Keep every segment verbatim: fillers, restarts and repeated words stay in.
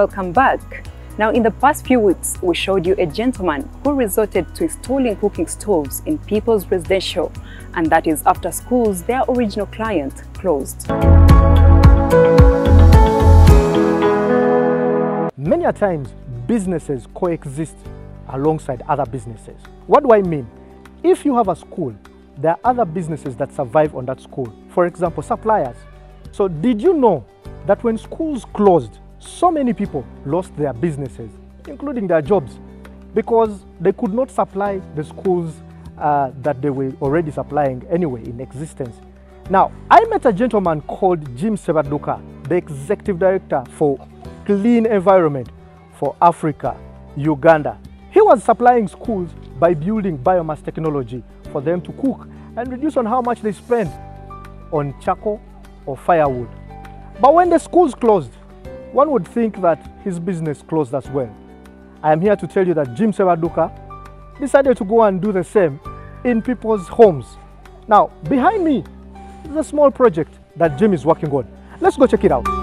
welcome back. Now, in the past few weeks, we showed you a gentleman who resorted to installing cooking stoves in people's residential, and that is after schools, their original client, closed. Many a times, businesses coexist alongside other businesses. What do I mean? If you have a school, there are other businesses that survive on that school. For example, suppliers. So did you know that when schools closed, so many people lost their businesses, including their jobs, because they could not supply the schools uh, that they were already supplying anyway in existence. Now, I met a gentleman called Jim Ssebaduka, the Executive Director for Clean Environment for Africa, Uganda. He was supplying schools by building biomass technology for them to cook and reduce on how much they spend on charcoal or firewood. But when the schools closed, one would think that his business closed as well. I am here to tell you that Jim Ssebaduka decided to go and do the same in people's homes. Now, behind me is a small project that Jim is working on. Let's go check it out.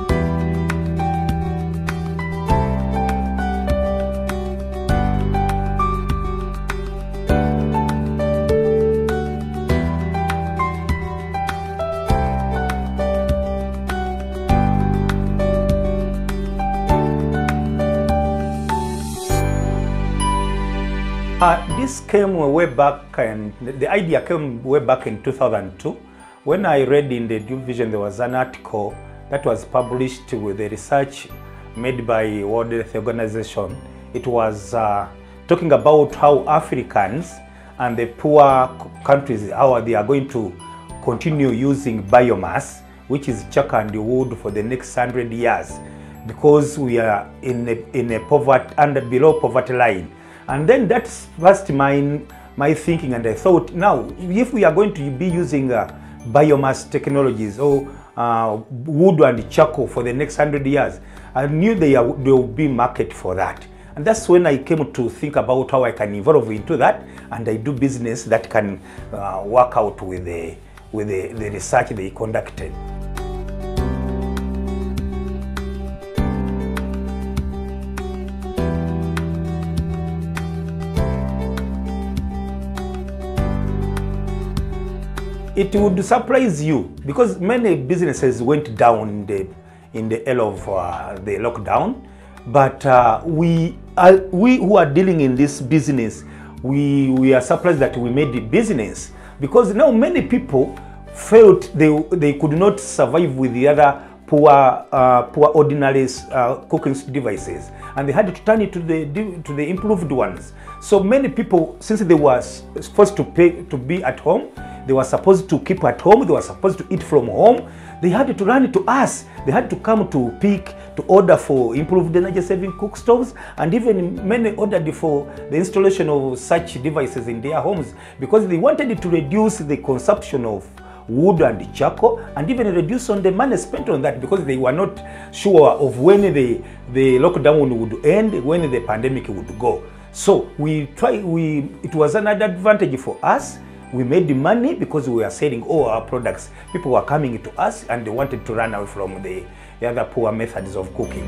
Uh, this came way back, and the idea came way back in two thousand two. When I read in the New Vision, there was an article that was published with the research made by World Health Organization. It was uh, talking about how Africans and the poor countries, how they are going to continue using biomass, which is charcoal and wood, for the next hundred years, because we are in a, in a poverty, under below poverty line. And then that's first my, my thinking, and I thought, now, if we are going to be using uh, biomass technologies or uh, wood and charcoal for the next hundred years, I knew there would be market for that. And that's when I came to think about how I can evolve into that, and I do business that can uh, work out with, the, with the, the research they conducted. It would surprise you, because many businesses went down in the in the hell of uh, the lockdown, but uh, we are, we who are dealing in this business, we we are surprised that we made the business, because now many people felt they they could not survive with the other poor uh, poor ordinary uh, cooking devices, and they had to turn it to the to the improved ones. So many people, since they were supposed to pay to be at home, they were supposed to keep at home, they were supposed to eat from home, they had to run to us. They had to come to pick, to order for improved energy saving cook stoves, and even many ordered for the installation of such devices in their homes, because they wanted to reduce the consumption of wood and charcoal, and even reduce on the money spent on that, because they were not sure of when the, the lockdown would end, when the pandemic would go. So we try, we, it was another advantage for us. We made the money because we were selling all our products. People were coming to us and they wanted to run away from the, the other poor methods of cooking.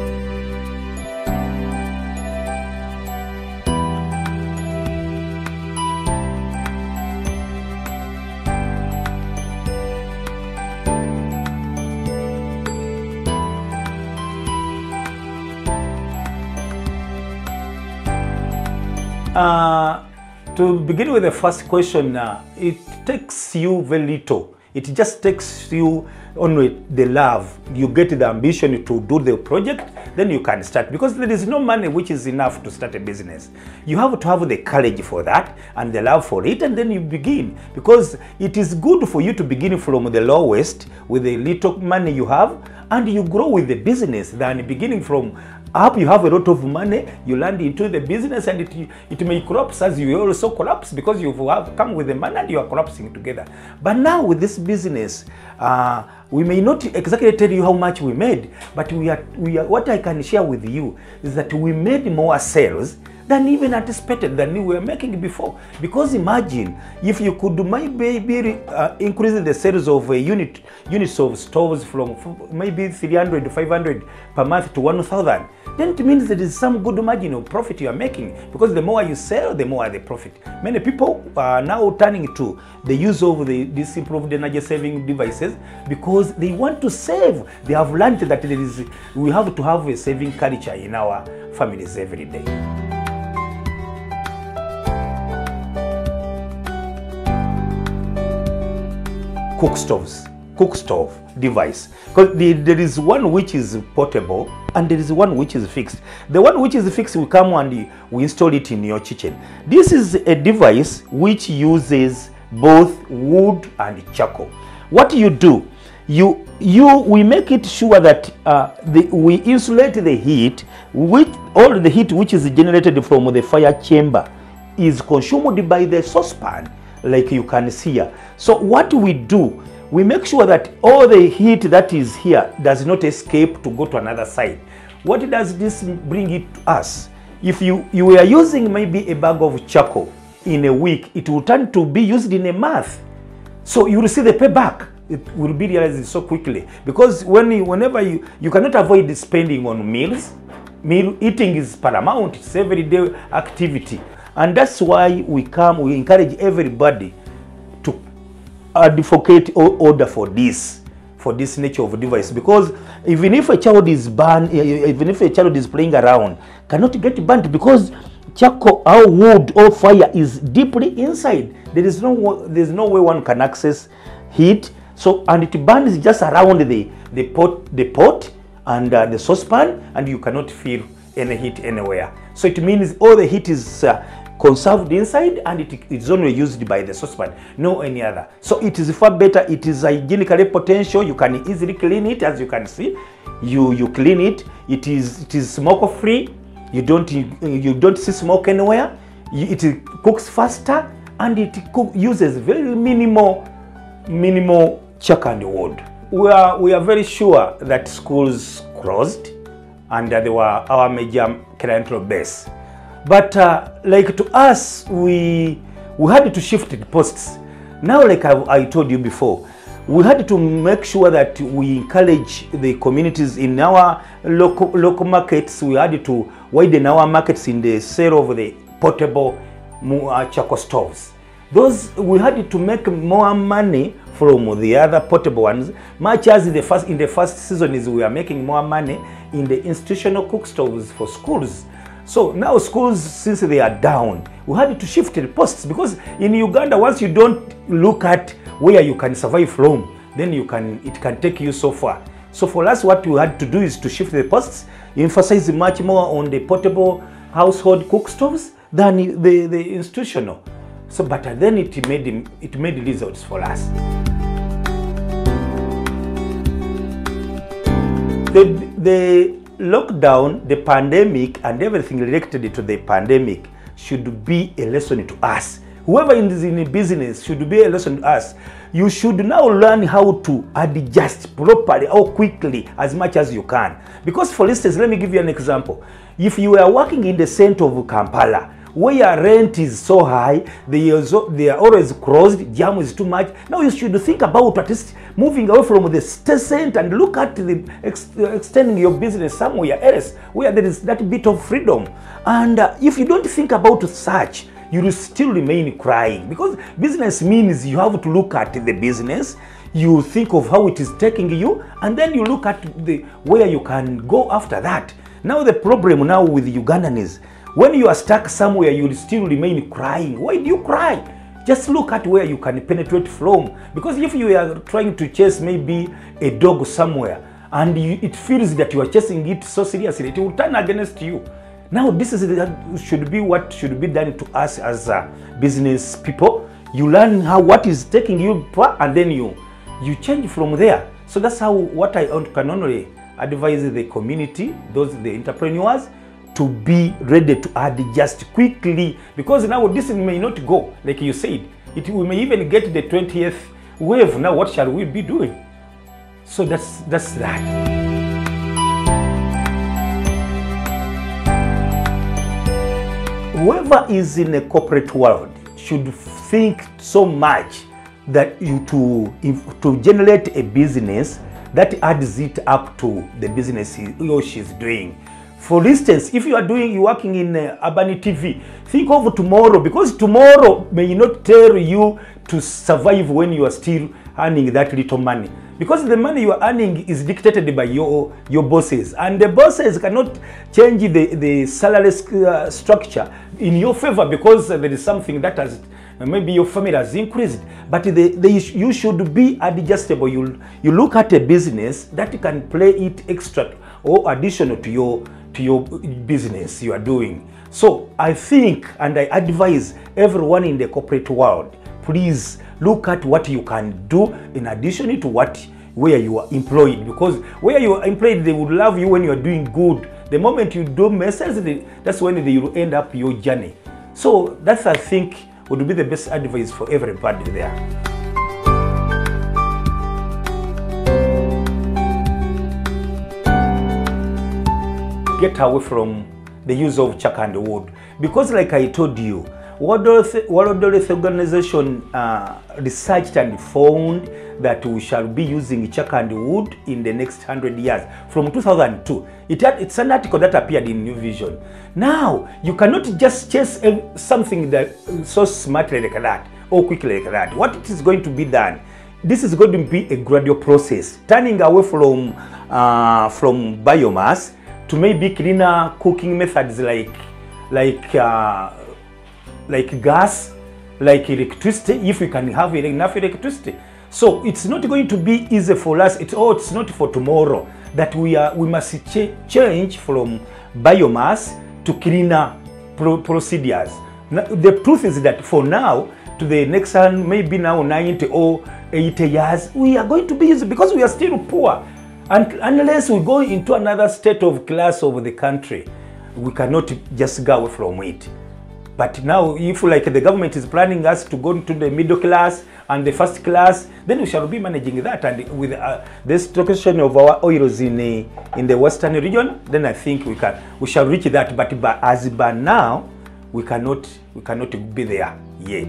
Uh, to begin with the first question, uh, it takes you very little. It just takes you only the love. You get the ambition to do the project, then you can start, because there is no money which is enough to start a business. You have to have the courage for that and the love for it, and then you begin, because it is good for you to begin from the lowest with the little money you have, and you grow with the business than beginning from up. You have a lot of money, you land into the business, and it, it may collapse as you also collapse, because you have come with the money and you are collapsing together. But now with this business, uh, we may not exactly tell you how much we made, but we are, we are, what I can share with you is that we made more sales than even anticipated, than we were making before. Because imagine if you could maybe uh, increase the sales of a unit units of stoves from maybe three hundred to five hundred per month to one thousand, then it means there is some good margin of profit you are making, because the more you sell, the more the profit. Many people are now turning to the use of the, these improved energy saving devices because they want to save. They have learned that there is, we have to have a saving culture in our families every day. Cook stoves, cook stove device, because the, there is one which is portable and there is one which is fixed. The one which is fixed, we come and we install it in your kitchen. This is a device which uses both wood and charcoal. What you do, you you we make it sure that uh, the, we insulate the heat, with all the heat which is generated from the fire chamber is consumed by the saucepan, like you can see here. So what we do, we make sure that all the heat that is here does not escape to go to another side. What does this bring it to us? If you, you were using maybe a bag of charcoal in a week, it will turn to be used in a month. So you will see the payback. It will be realized so quickly. Because when you, whenever you, you cannot avoid spending on meals. Meal eating is paramount, it's everyday activity. And that's why we come, we encourage everybody to advocate or order for this, for this nature of device. Because even if a child is burned, even if a child is playing around, cannot get burnt because charcoal or wood or fire is deeply inside. There is no, there is no way one can access heat. So, and it burns just around the, the pot, the pot and uh, the saucepan, and you cannot feel any heat anywhere. So it means all the heat is uh, conserved inside, and it is only used by the saucepan, no any other. So it is far better. It is hygienically potential. You can easily clean it, as you can see. You you clean it. It is it is smoke free. You don't you, you don't see smoke anywhere. You, it cooks faster, and it cook, uses very minimal minimal charcoal and wood. We are we are very sure that schools closed, and uh, they were our major clientele base. But uh, like to us, we we had to shift the posts. Now, like I, I told you before, we had to make sure that we encourage the communities in our local local markets. We had to widen our markets in the sale of the portable uh, charcoal stoves. Those we had to make more money from the other portable ones, much as the first in the first season is we are making more money in the institutional cook stoves for schools. So now schools, since they are down, we had to shift the posts, because in Uganda, once you don't look at where you can survive from, then you can it can take you so far. So for us, what we had to do is to shift the posts, emphasize much more on the portable household cook stoves than the, the institutional. So, but then it made it made results for us. The, the lockdown, the pandemic, and everything related to the pandemic should be a lesson to us. Whoever is in a business should be a lesson to us. You should now learn how to adjust properly or quickly as much as you can. Because, for instance, let me give you an example. If you are working in the center of Kampala, where rent is so high, they are, so, they are always closed, jam is too much. Now you should think about at least moving away from the center and look at the ex, extending your business somewhere else where there is that bit of freedom. And uh, if you don't think about such, you will still remain crying, because business means you have to look at the business, you think of how it is taking you, and then you look at the where you can go after that. Now the problem now with Ugandan is, when you are stuck somewhere, you will still remain crying. Why do you cry? Just look at where you can penetrate from. Because if you are trying to chase maybe a dog somewhere, and you, it feels that you are chasing it so seriously, it will turn against you. Now this is that should be what should be done to us as uh, business people. You learn how what is taking you, and then you you change from there. So that's how what I can only advise the community, those the entrepreneurs, to be ready to adjust quickly, because now this may not go like you said. It we may even get the twentieth wave. Now what shall we be doing? So that's that's that. whoever is in a corporate world should think so much that you to if, to generate a business that adds it up to the business he or she is doing. For instance, if you are doing you working in uh, Urban T V, think of tomorrow, because tomorrow may not tell you to survive when you are still earning that little money, because the money you are earning is dictated by your your bosses, and the bosses cannot change the the salary uh, structure in your favor because uh, there is something that has uh, maybe your family has increased, but they, they you should be adjustable. You you look at a business that can play it extra or additional to your to your business you are doing. So I think and I advise everyone in the corporate world, please look at what you can do in addition to what where you are employed, because where you are employed they would love you when you are doing good. The moment you do messes, that's when they will end up your journey. So that's I think would be the best advice for everybody there. Get away from the use of charcoal and wood, because like I told you, World Health, World Health Organization uh, researched and found that we shall be using charcoal and wood in the next hundred years from two thousand two. It had, it's an article that appeared in New Vision. Now you cannot just chase something that so smartly like that or quickly like that. What it is going to be done? This is going to be a gradual process, turning away from uh, from biomass to maybe cleaner cooking methods like like uh, like gas, like electricity, if we can have enough electricity. So it's not going to be easy for us. It's oh, it's not for tomorrow that we are we must ch change from biomass to cleaner pro procedures. Now, the truth is that for now, to the next maybe now ninety or eighty years, we are going to be using, because we are still poor. And unless we go into another state of class of the country, we cannot just go away from it. But now, if like the government is planning us to go into the middle class and the first class, then we shall be managing that. And with uh, the situation of our oils in the, in the western region, then I think we can we shall reach that. But, but as by now, we cannot we cannot be there yet.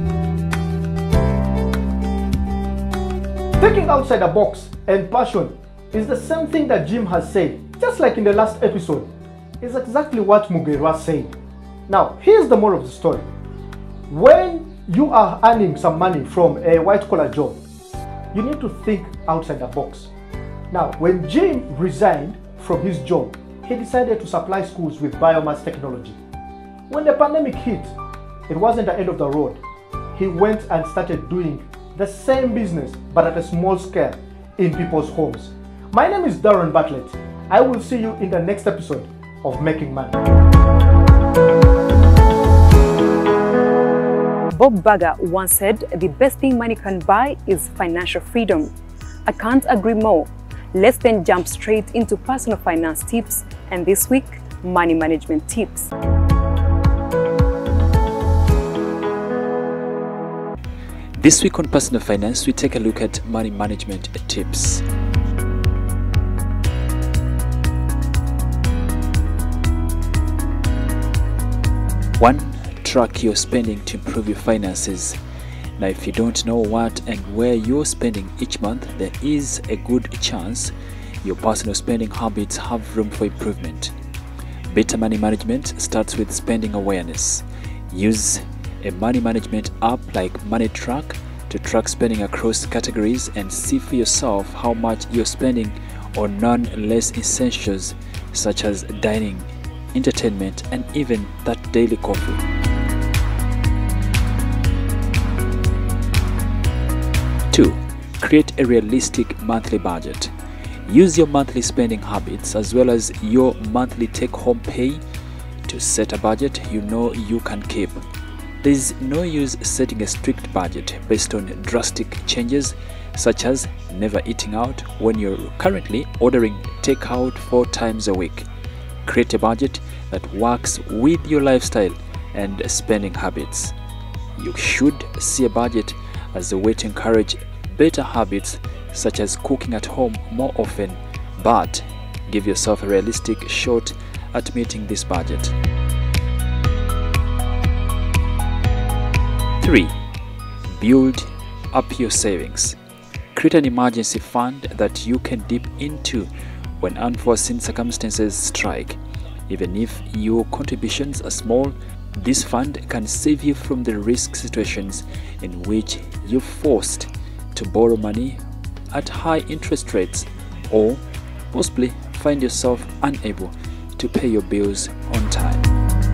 Thinking outside the box and passion is the same thing that Jim has said, just like in the last episode. It's exactly what Mugerwa said. Now, here's the moral of the story. When you are earning some money from a white-collar job, you need to think outside the box. Now, when Jim resigned from his job, he decided to supply schools with biomass technology. When the pandemic hit, it wasn't the end of the road. He went and started doing the same business, but at a small scale in people's homes. My name is Darren Bartlett. I will see you in the next episode of Making Money. Bob Burger once said, the best thing money can buy is financial freedom. I can't agree more. Let's then jump straight into personal finance tips, and this week, money management tips. This week on Personal Finance, we take a look at money management tips. One, track your spending to improve your finances. Now, if you don't know what and where you're spending each month, there is a good chance your personal spending habits have room for improvement. Better money management starts with spending awareness. Use a money management app like MoneyTrack to track spending across categories and see for yourself how much you're spending on non-less essentials such as dining, entertainment, and even that daily coffee. Two, create a realistic monthly budget. Use your monthly spending habits as well as your monthly take-home pay to set a budget you know you can keep. There is no use setting a strict budget based on drastic changes such as never eating out when you're currently ordering takeout four times a week. Create a budget that works with your lifestyle and spending habits. You should see a budget as a way to encourage better habits such as cooking at home more often, but give yourself a realistic shot at meeting this budget. Three, build up your savings. Create an emergency fund that you can dip into when unforeseen circumstances strike. Even if your contributions are small, this fund can save you from the risk situations in which you're forced to borrow money at high interest rates, or possibly find yourself unable to pay your bills on time.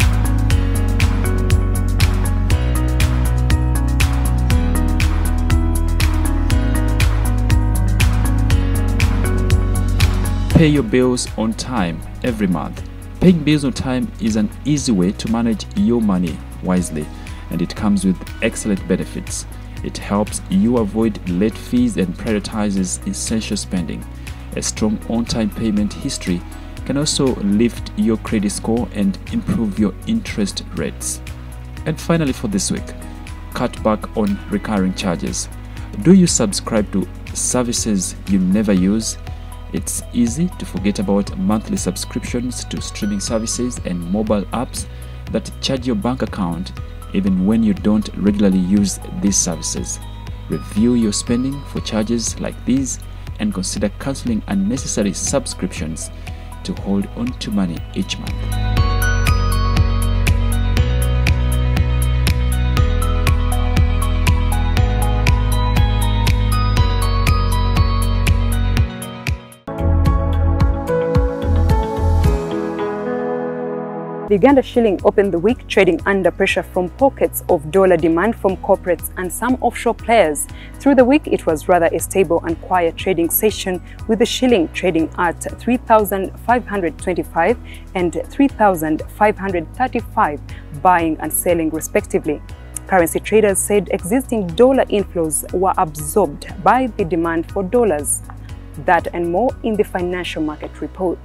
Pay your bills on time every month. Paying bills on time is an easy way to manage your money wisely, and it comes with excellent benefits. It helps you avoid late fees and prioritizes essential spending. A strong on-time payment history can also lift your credit score and improve your interest rates. And finally, for this week, cut back on recurring charges. Do you subscribe to services you never use? It's easy to forget about monthly subscriptions to streaming services and mobile apps that charge your bank account even when you don't regularly use these services. Review your spending for charges like these and consider canceling unnecessary subscriptions to hold on to money each month. The Uganda shilling opened the week trading under pressure from pockets of dollar demand from corporates and some offshore players. Through the week, it was rather a stable and quiet trading session, with the shilling trading at three thousand five hundred twenty-five and three thousand five hundred thirty-five, buying and selling respectively. Currency traders said existing dollar inflows were absorbed by the demand for dollars. That and more in the Financial Market Report.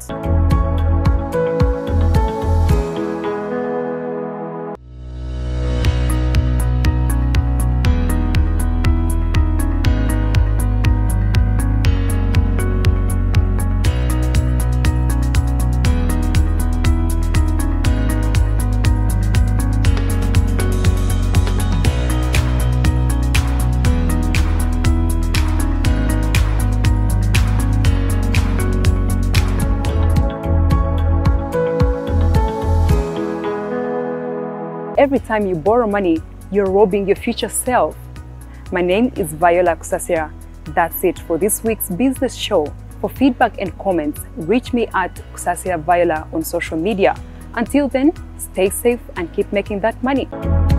Every time you borrow money, you're robbing your future self. My name is Viola Kusasira. That's it for this week's business show. For feedback and comments, reach me at Kusasira Viola on social media. Until then, stay safe and keep making that money.